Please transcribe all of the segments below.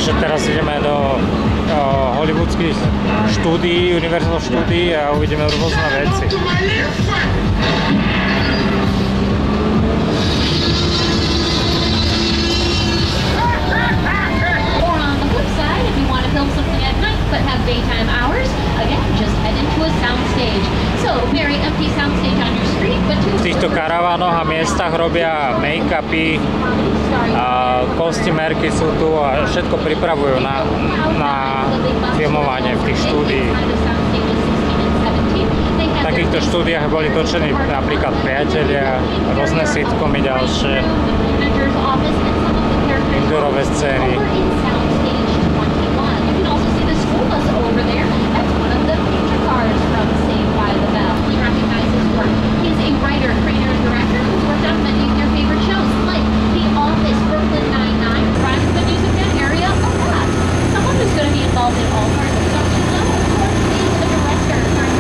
Takže teraz ideme do hollywoodských štúdií, Universal štúdií a uvidíme rôzne veci. Film something at night but have daytime hours, again, just head into a soundstage. So, very empty soundstage on your screen, but V týchto karavánoch a miestach robia make-upy, kostymérky sú tu a všetko pripravujú na filmovanie v tých štúdiách. V takýchto štúdiách boli točení napríklad Priatelia, rôzne sitcomy ďalšie, indorové scény. Over there, that's one of the feature cars from Saved by the Bell. He recognizes work. He's a writer, creator, and director who's worked on many of your favorite shows, like The Office, Brooklyn Nine-Nine, Friends, the Music Man area, a lot. Someone who's going to be involved in all parts of production, though, of course, is the director,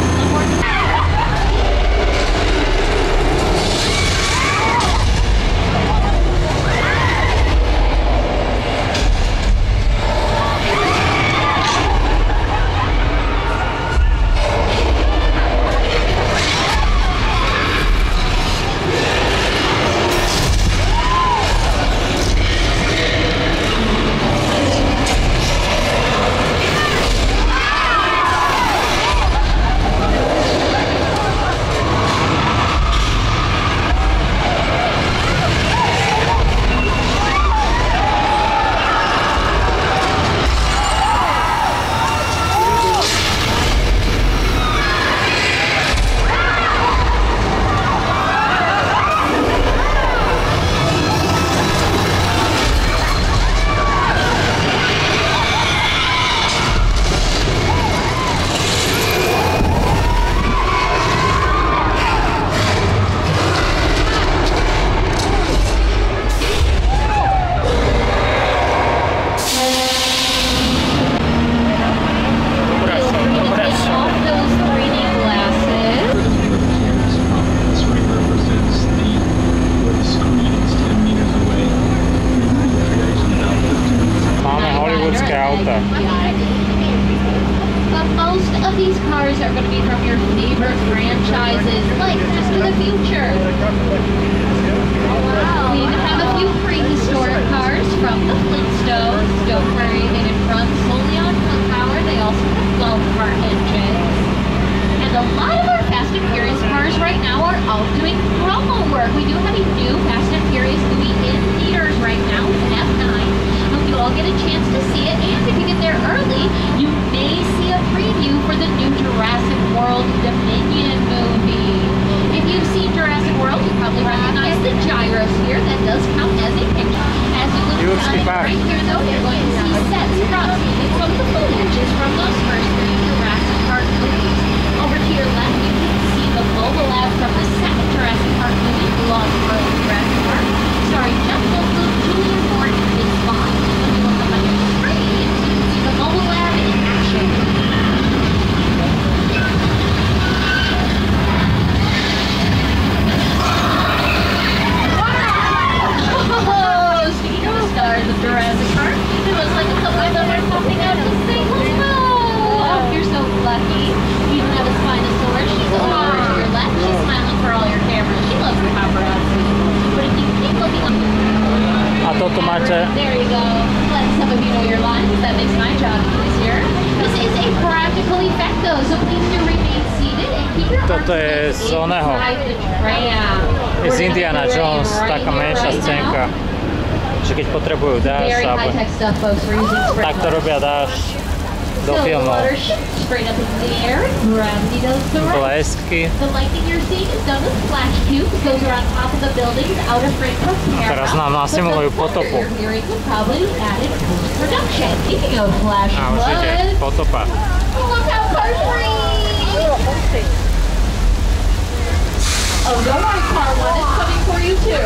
Toto je z oného. Je z Indiana Jones, taká menšia scénka. Že keď potrebujú dážď, tak to robia dážď do filmov. Blesky. Teraz nám nasimulujú potopu. A už ide potopa. Oh, don't worry, car one is coming for you too.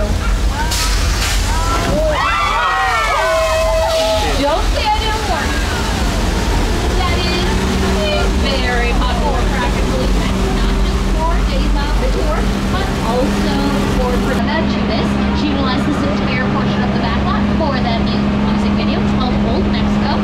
Don't say I didn't warn you. That is very popular practical event, not just for days on the tour, but also for production. She utilized this entire portion of the backlot for that music video. It's called Old Mexico.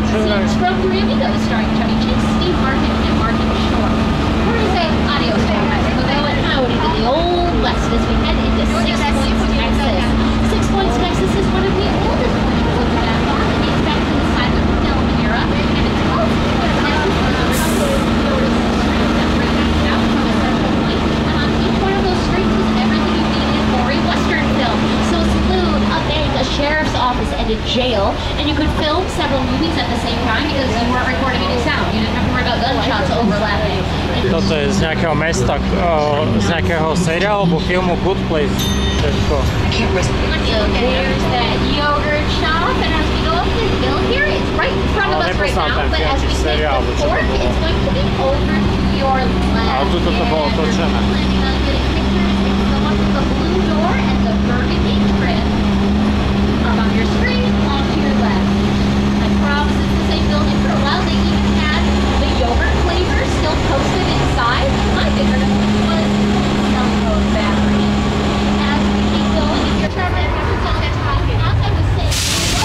Scenes from Three Amigos, starring Chevy Chase, Steve Martin, and Martin Short. We're going to say adios, guys. We're going out into the Old West as we head into Six Points, Texas. Six Points, Texas is one of the oldest portions of the Backbone. It dates back to the silent film era, and it's called where Texas was noticed streets that branched out from a central point, and on each one of those streets was everything you needed for a Western film. So a saloon, a bank, a sheriff's office, and a jail, and you could film several movies at the same time because you weren't recording any sound. You didn't have to worry about gunshots overlapping. Toto je z nejakého mesta, z nejakého seriálu alebo filmu Good Place. Všetko. So there's that yogurt shop, and as we go up the hill here, it's right in front of us right now, but as we take the fork, it's going to be over to your left. Ale tuto to bolo točené. Planning on getting pictures, it's the one with the blue door and the burgundy trim. Up on your screen, off to your left. I promise it's the same building. For a while, they even had the yogurt flavor still posted inside. My favorite of them was cell phone battery. As we keep going, if you're traveling after sunset talking, as I was saying,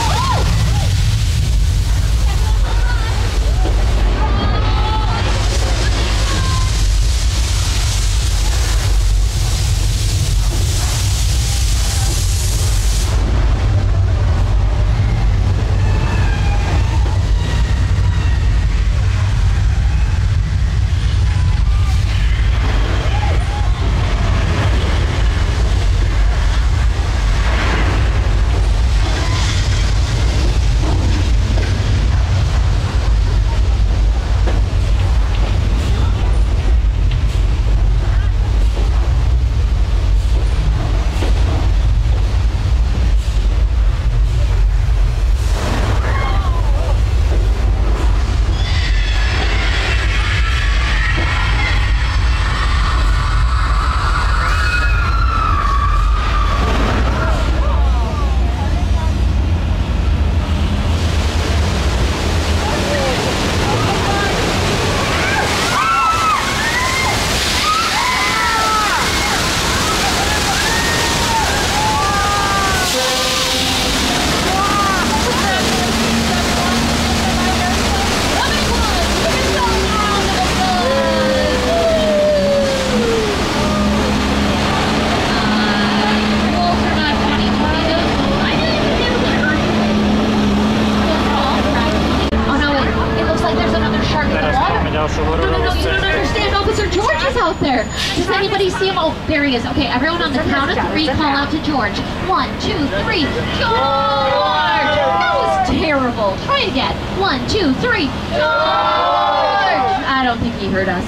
does anybody see him? Oh, there he is. Okay, everyone on the count of three, call out to George. 1, 2, 3. George! That was terrible. Try again. 1, 2, 3. George! I don't think he heard us.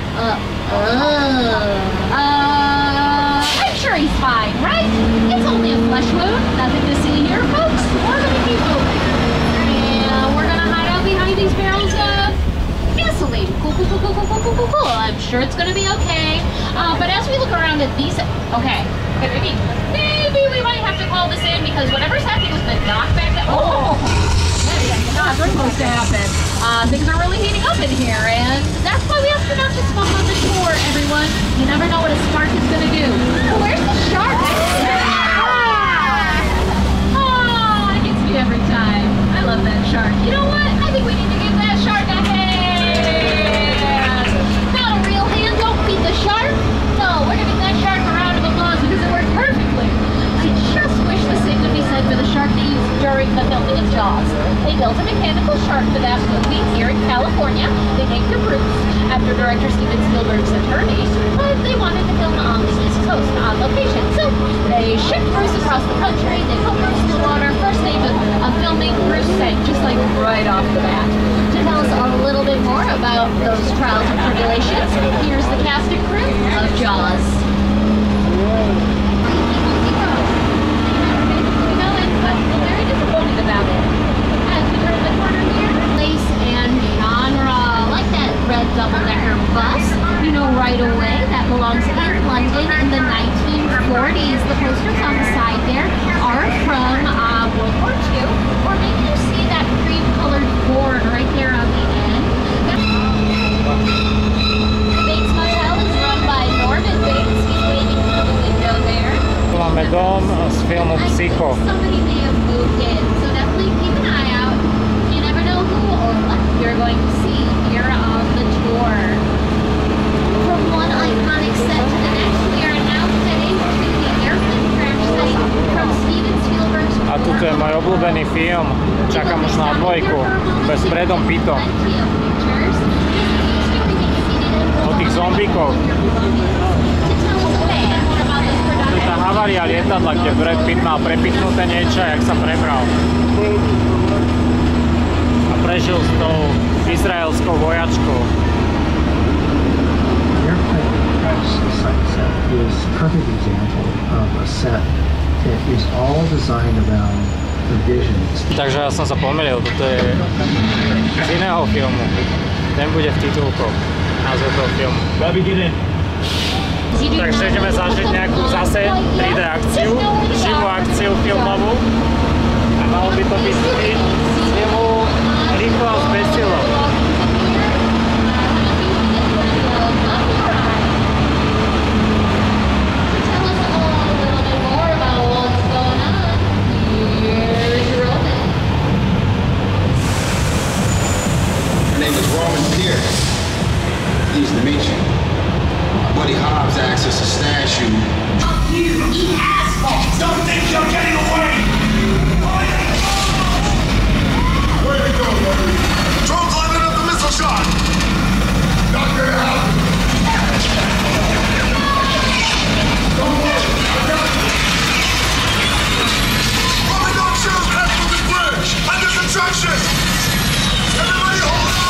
I'm sure he's fine, right? It's only a flesh wound. Nothing to see here, folks. We're gonna keep moving. And we're gonna hide out behind these barrels of gasoline. Cool. I'm sure it's gonna be okay. But as we look around at these, okay, maybe we might have to call this in because whatever's happening with the knockback that that's supposed to happen. Things are really heating up in here, and that's why we have to not just smoke on the tour, everyone. You never know what a spark is gonna do. So where's the shark? It gets me every time. I love that shark. You know what? I think we need to give that shark a hand. Not a real hand. Don't beat the shark. No, we're giving that shark a round of applause because it worked perfectly. I just wish the same could be said for the shark they used during the filming of Jaws. They built a mechanical shark for that movie here in California. They named it Bruce after director Steven Spielberg's attorney, but they wanted to film on the East Coast on location. So they shipped Bruce across the country. They put Bruce in the water. First day of filming, Bruce sank just like right off the bat. To tell us a little bit more about those trials and tribulations, here's the cast and crew of Jaws. Very disappointed about it. As we turn the corner here, place and genre, like that red double-decker bus, you know right away that belongs in London in the 1940s. The posters on the side there are from World War II, or maybe you see that cream-colored board right there on the end. The Bates Motel is run by Norman Bates. He's waving through the window there. Máme dom z filmu Psycho. Somebody may have moved in, so definitely keep an eye out. You never know who you're going to see here on the tour. From one iconic set to the next, we are now heading to the airplane crash site from Steven Spielberg's. A tuto je môj obľúbený film. Čakám už na dvojku. Bez Bradom Pittom. O tých zombíkov. To je tá havária lietadla, kde Brad Pitt mal prepichnúté niečo, jak sa prebral. A prežil s tou izraelskou vojačkou. Is a perfect example of a set that is all designed around the visions. Takže ja som sa pomýlil, toto je z iného filmu. Ten bude v titulkoch, názov toho filmu. Takže ideme zažiť nejakú zase 3D akciu, živú akciu filmovú. A malo by to byť z filmu Rýchlo a zbesilo. Pleased to meet you. Buddy Hobbs asked us to stash you. You eat asphalt! Don't think you're getting away! Where to go, buddy? Drone's lining up the missile shot! Not gonna happen! Don't worry, I got you! Rolling on shoes, head for the bridge! Under construction! Everybody hold on!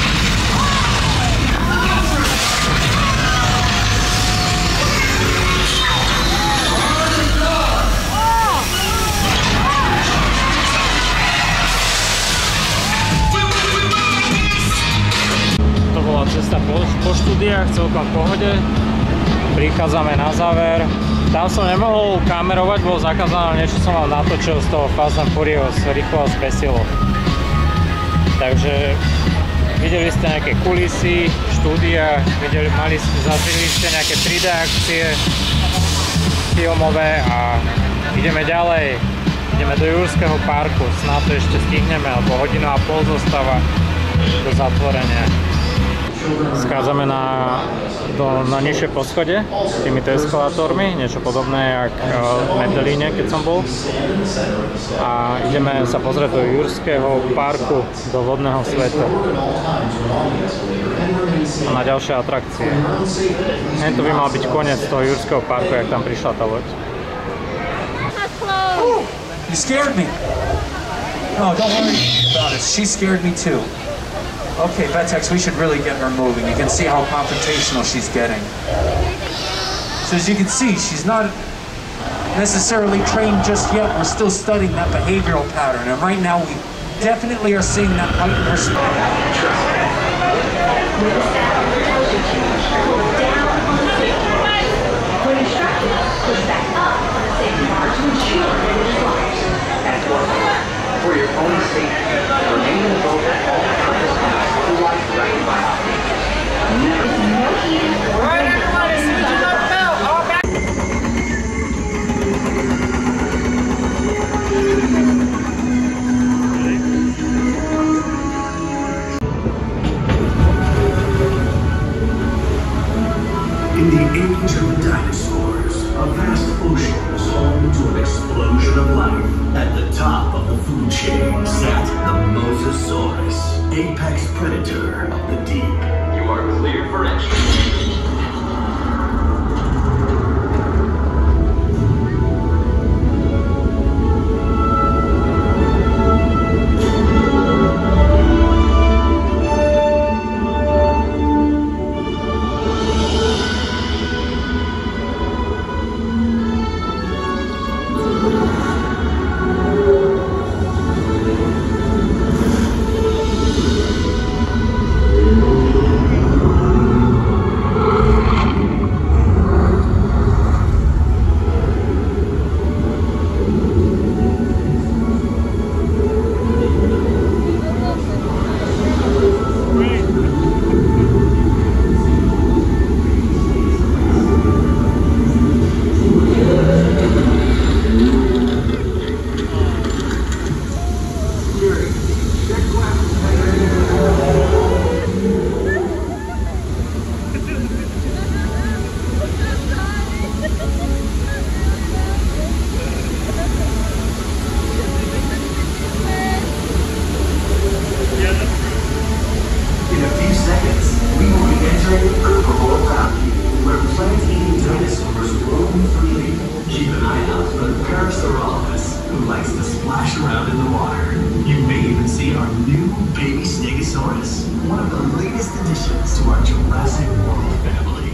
Cesta po štúdiách, celkom v pohode. Prichádzame na záver. Tam som nemohol kamerovať, bolo zakázané, niečo som mal natočil z toho Fast and Furious, Rýchlo a zbesilo. Takže videli ste nejaké kulisy, štúdia, zažili ste nejaké 3D akcie filmové a ideme ďalej. Ideme do Jurského parku, snad to ešte stihneme, alebo hodinu a pol zostáva do zatvorenia. Schádzame na nižšie poschodie týmito eskalátormi, niečo podobné jak v Medellíne, keď som bol. A ideme sa pozrieť do Jurského parku, do vodného sveta. A na ďalšie atrakcie. To by mal byť koniec toho Jurského parku, jak tam prišla tá loď. You scared me. No, don't worry about it. She scared me too. Okay, Vetex, we should really get her moving. You can see how confrontational she's getting. So as you can see, she's not necessarily trained just yet. We're still studying that behavioral pattern. And right now, we definitely are seeing that heightened response. When instructed, push back up on the safety bar to ensure that it is locked. That's one. For your own safety, remain in the boat at all times. Otherwise directed by operators. There is no eating or drinking. In the age of the dinosaurs, a vast ocean was home to an explosion of life. At the top of the food chain sat the Mosasaurus, apex predator of the deep. You are clear for entry. Parasaurolophus, who likes to splash around in the water. You may even see our new baby Stegosaurus, one of the latest additions to our Jurassic World family.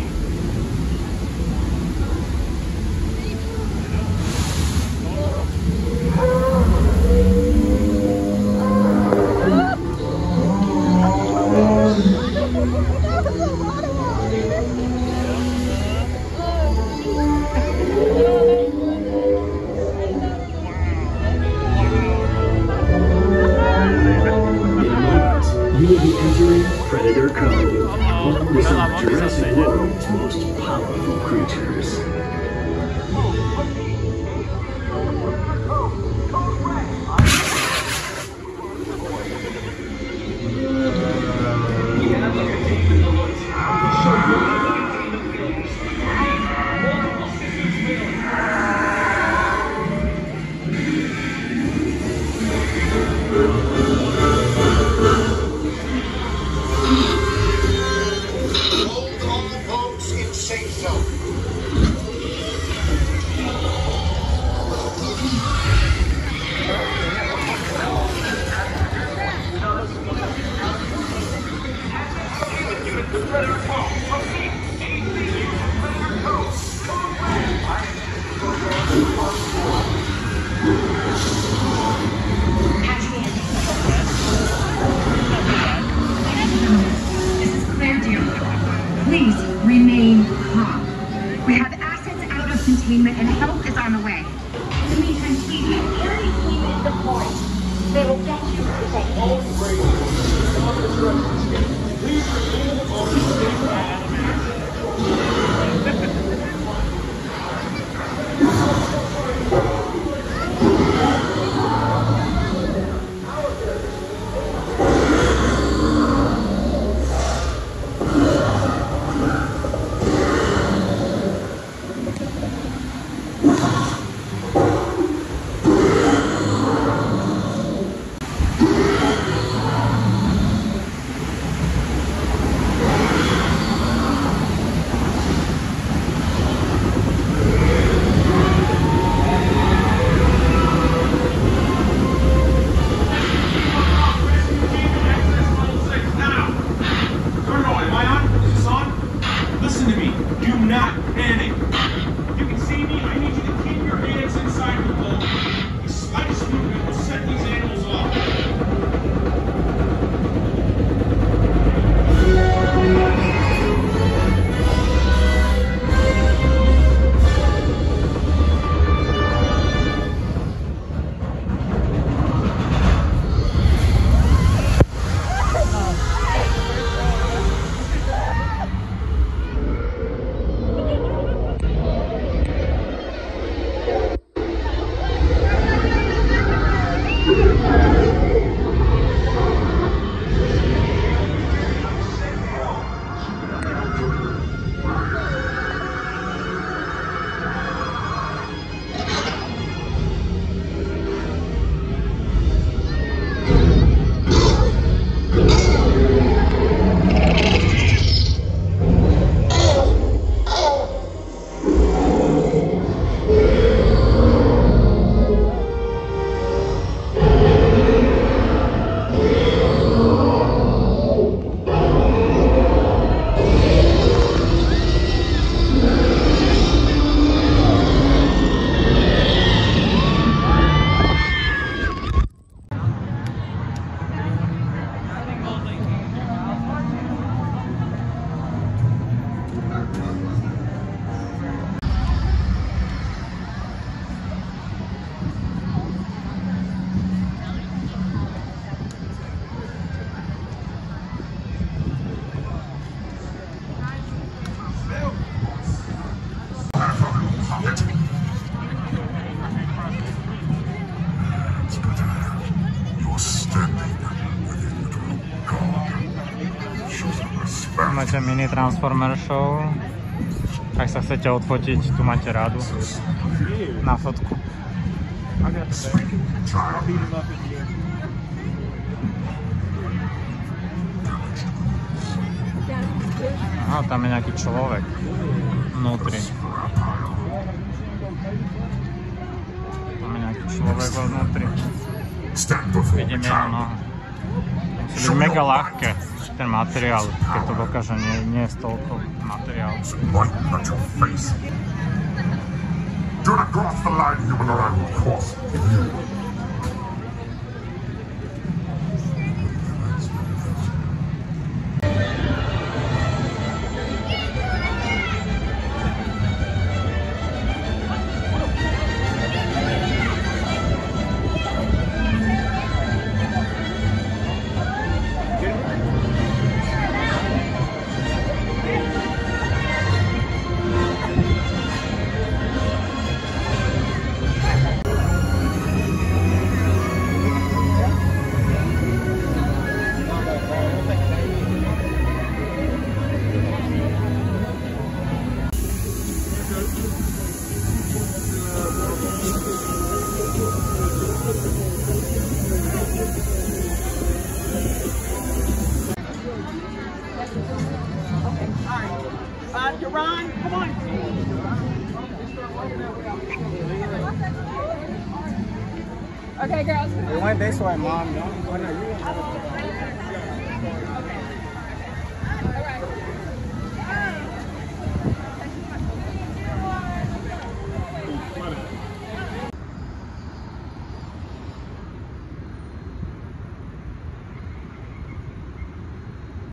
Predator Cove, home to some of Jurassic World's most powerful creatures. Please remain calm. We have assets out of containment and help is on the way. In the meantime, please have every team is deployed. They will get you to Máte mini Transformer Show. Ak sa chcete odfotiť, tu máte rádu na fotku. Aha, tam je nejaký človek vnútri. človek vo vnútri. Vidím jeho nohu. Musí byť mega ľahké ten materiál, keď to dokáže, nie je toľko materiálu. Do not cross the line, human, or I will cross you. Duran, come on. Okay, girls. We went this way, Mom. No, you went